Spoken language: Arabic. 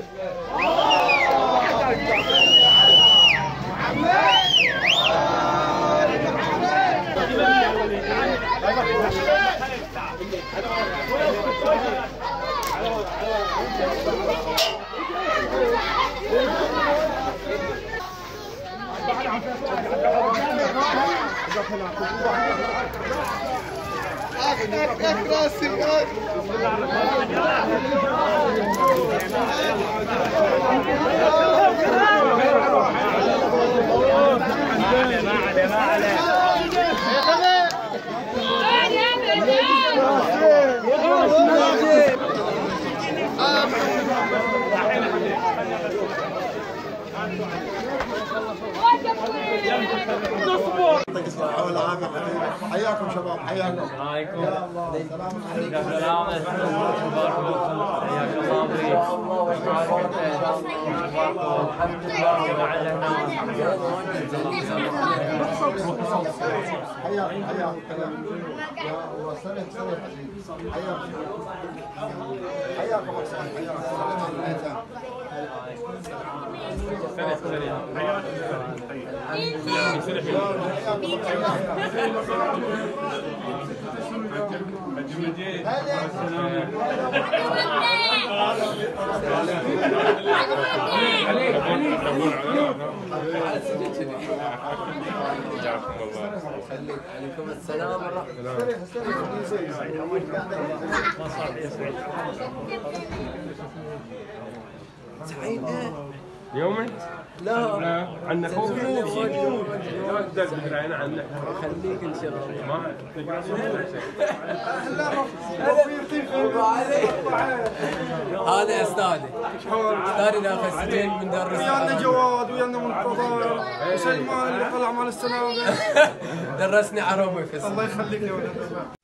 حياكم شباب، حياكم. عليكم. يا الله، سلام عليكم. سلامة. حياك الله بي. الحمد لله معنا هنا. حياكم حياكم. يا الله، سنة حياكم. حياكم أحسن، حياكم. عليكم السلام ورحمة الله. سعيد يومك؟ لا عندنا خوف لا تدبر عنك خليك ان شاء الله. ما تقرا هذا استاذي استاذي داخل السجن من درس. ويانا جواد ويانا منتظر وسلمان اللي طلع مال السنه. درسني عربي في الله يخليك يا ولد.